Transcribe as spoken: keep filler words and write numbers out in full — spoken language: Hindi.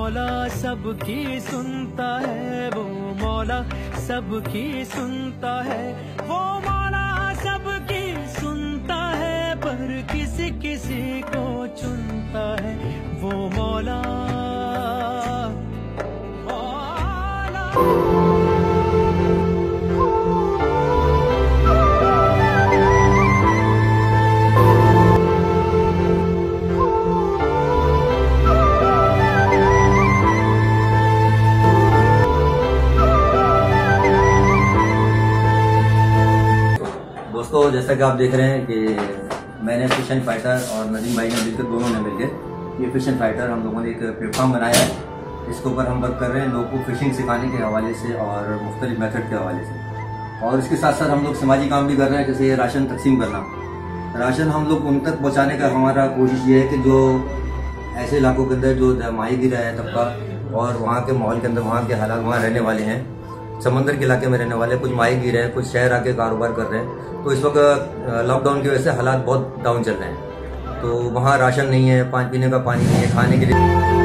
मौला सबकी सुनता है, वो मौला सबकी सुनता है, वो मौला सबकी सुनता है, पर किसी किसी को चुनता है वो मौला मौला। दोस्तों, जैसा कि आप देख रहे हैं कि मैंने फिश एंड फाइटर और नदीम भाई ने मिलकर, दोनों ने मिलकर ये फिश एंड फाइटर हम लोगों ने एक प्लेटफॉर्म बनाया है। इसके ऊपर हम वर्क कर रहे हैं लोगों को फिशिंग सिखाने के हवाले से और मुख्तलिफ मेथड के हवाले से। और इसके साथ साथ हम लोग समाजी काम भी कर रहे हैं, जैसे ये राशन तकसीम करना। राशन हम लोग उन तक पहुँचाने का हमारा कोशिश ये है कि जो ऐसे इलाकों के अंदर जो माहीगीर है तबका और वहाँ के माहौल के अंदर वहाँ के हालात, वहाँ रहने वाले हैं, समंदर के इलाके में रहने वाले, कुछ माहीगीर हैं, कुछ शहर आके कारोबार कर रहे हैं। तो इस वक्त लॉकडाउन की वजह से हालात बहुत डाउन चल रहे हैं, तो वहाँ राशन नहीं है, पानी पीने का पानी नहीं है, खाने के लिए